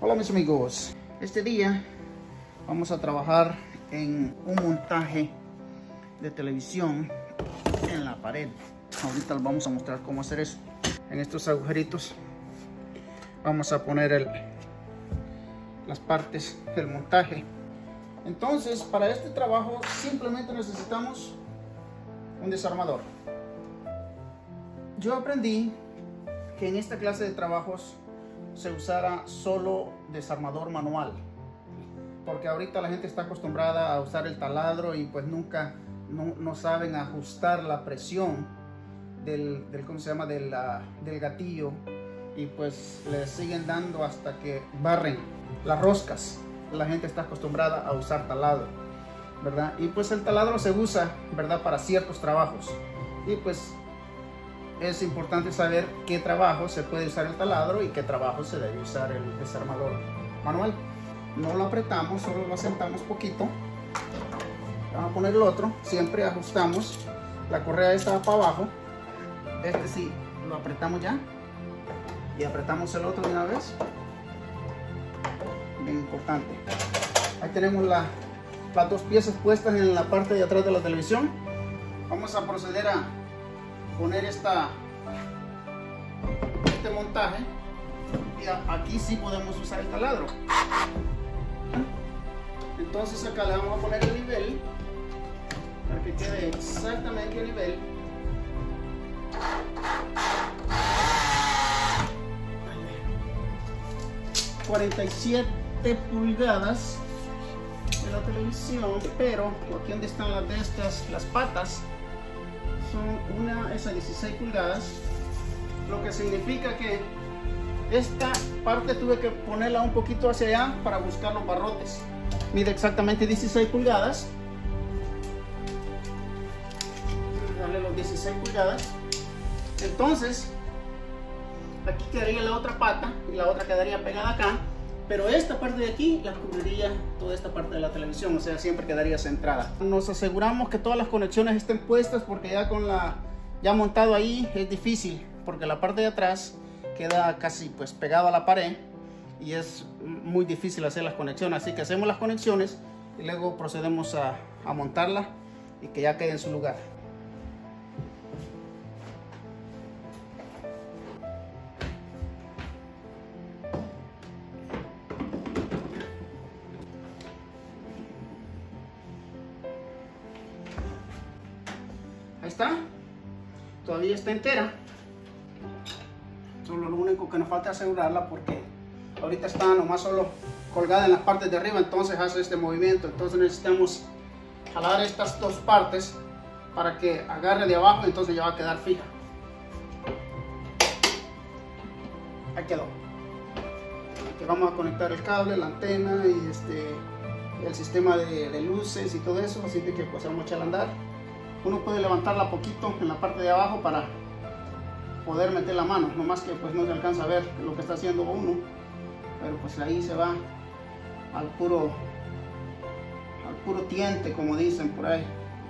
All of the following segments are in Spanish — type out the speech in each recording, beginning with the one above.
Hola mis amigos, este día vamos a trabajar en un montaje de televisión en la pared. Ahorita les vamos a mostrar cómo hacer eso. En estos agujeritos vamos a poner las partes del montaje. Entonces, para este trabajo simplemente necesitamos un desarmador. Yo aprendí que en esta clase de trabajos se usara solo desarmador manual, porque ahorita la gente está acostumbrada a usar el taladro y pues nunca no saben ajustar la presión del ¿cómo se llama? del gatillo, y pues le siguen dando hasta que barren las roscas. La gente está acostumbrada a usar taladro, ¿verdad? Y pues el taladro se usa, ¿verdad?, para ciertos trabajos, y pues es importante saber qué trabajo se puede usar el taladro y qué trabajo se debe usar el desarmador manual. No lo apretamos, solo lo asentamos poquito. Vamos a poner el otro, siempre ajustamos. La correa está para abajo. Este sí lo apretamos ya, y apretamos el otro de una vez. Bien importante. Ahí tenemos las dos piezas puestas en la parte de atrás de la televisión. Vamos a proceder a poner este montaje, y aquí sí podemos usar el taladro. Entonces acá le vamos a poner el nivel para que quede exactamente el nivel. 47 pulgadas de la televisión, pero aquí donde están las patas son es a 16 pulgadas, lo que significa que esta parte tuve que ponerla un poquito hacia allá para buscar los barrotes. Mide exactamente 16 pulgadas. Darle los 16 pulgadas. Entonces aquí quedaría la otra pata y la otra quedaría pegada acá, pero esta parte de aquí la cubriría toda esta parte de la televisión, o sea, siempre quedaría centrada. Nos aseguramos que todas las conexiones estén puestas, porque ya con ya montado ahí es difícil, porque la parte de atrás queda casi pues pegado a la pared y es muy difícil hacer las conexiones. Así que hacemos las conexiones y luego procedemos a montarla y que ya quede en su lugar. Ahí está, todavía está entera. Solo lo único que nos falta es asegurarla, porque ahorita está nomás solo colgada en las partes de arriba, entonces hace este movimiento. Entonces necesitamos jalar estas dos partes para que agarre de abajo, entonces ya va a quedar fija. Ahí quedó. Aquí vamos a conectar el cable, la antena y el sistema de luces y todo eso, así de que pues vamos a echar a andar. Uno puede levantarla poquito en la parte de abajo para poder meter la mano, nomás que pues no se alcanza a ver lo que está haciendo uno, pero pues ahí se va al puro tiente, como dicen por ahí.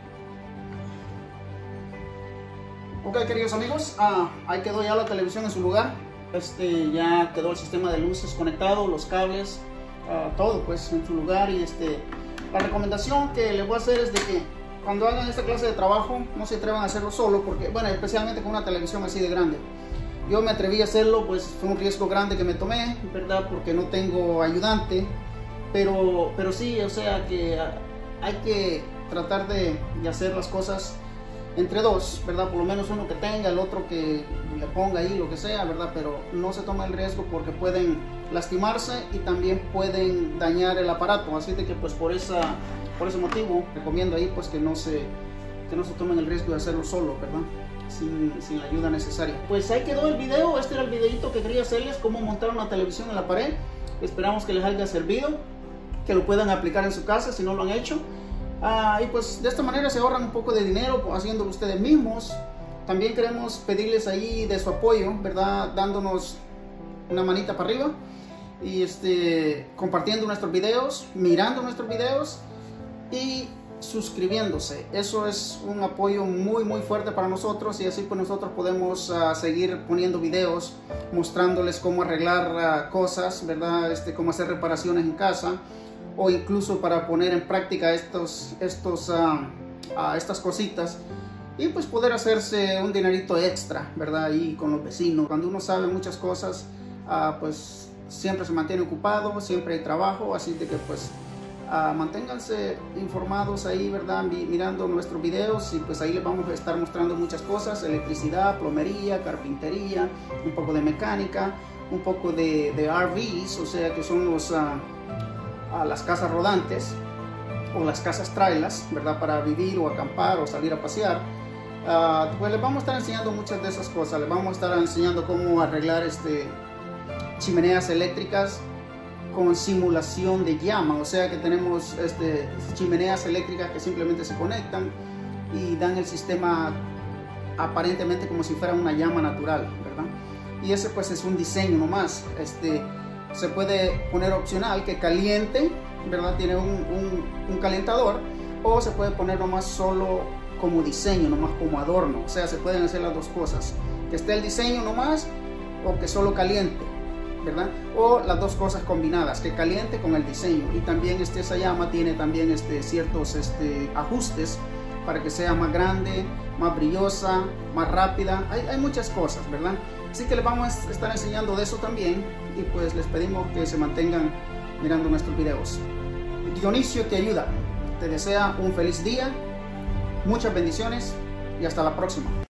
Ok, queridos amigos, ahí quedó ya la televisión en su lugar. Ya quedó el sistema de luces conectado, los cables, todo pues en su lugar. Y la recomendación que les voy a hacer es de que cuando hagan esta clase de trabajo no se atrevan a hacerlo solo, porque bueno, especialmente con una televisión así de grande. Yo me atreví a hacerlo, pues fue un riesgo grande que me tomé, ¿verdad?, porque no tengo ayudante, pero sí, o sea que hay que tratar de hacer las cosas entre dos, ¿verdad? Por lo menos uno que tenga, el otro que le ponga ahí lo que sea, ¿verdad? Pero no se toma el riesgo, porque pueden lastimarse y también pueden dañar el aparato. Así de que pues por ese motivo recomiendo ahí pues que no se tomen el riesgo de hacerlo solo, ¿verdad?, sin la ayuda necesaria. Pues ahí quedó el video. Este era el videito que quería hacerles, cómo montar una televisión en la pared. Esperamos que les haya servido, que lo puedan aplicar en su casa si no lo han hecho. Y pues de esta manera se ahorran un poco de dinero haciéndolo ustedes mismos. También queremos pedirles ahí de su apoyo, ¿verdad?, dándonos una manita para arriba y compartiendo nuestros videos, mirando nuestros videos y suscribiéndose. Eso es un apoyo muy fuerte para nosotros, y así pues nosotros podemos seguir poniendo videos mostrándoles cómo arreglar cosas, ¿verdad? Cómo hacer reparaciones en casa, o incluso para poner en práctica estas cositas, y pues poder hacerse un dinerito extra, ¿verdad? Ahí con los vecinos. Cuando uno sabe muchas cosas, pues siempre se mantiene ocupado, siempre hay trabajo, así de que pues manténganse informados ahí, ¿verdad? Mirando nuestros videos, y pues ahí les vamos a estar mostrando muchas cosas: electricidad, plomería, carpintería, un poco de mecánica, un poco de RVs, o sea que son las casas rodantes o las casas trailers, ¿verdad? Para vivir o acampar o salir a pasear. Pues les vamos a estar enseñando muchas de esas cosas. Les vamos a estar enseñando cómo arreglar chimeneas eléctricas con simulación de llama, o sea que tenemos chimeneas eléctricas que simplemente se conectan y dan el sistema aparentemente como si fuera una llama natural, ¿verdad? Y ese pues es un diseño nomás. Se puede poner opcional que caliente, ¿verdad? Tiene un calentador, o se puede poner nomás solo como diseño, nomás como adorno. O sea, se pueden hacer las dos cosas: que esté el diseño nomás, o que solo caliente, ¿verdad? O las dos cosas combinadas, que caliente con el diseño. Y también esa llama tiene también ciertos ajustes para que sea más grande, más brillosa, más rápida. Hay muchas cosas, ¿verdad? Así que les vamos a estar enseñando de eso también, y pues les pedimos que se mantengan mirando nuestros videos. Dionisio te ayuda. Te desea un feliz día, muchas bendiciones, y hasta la próxima.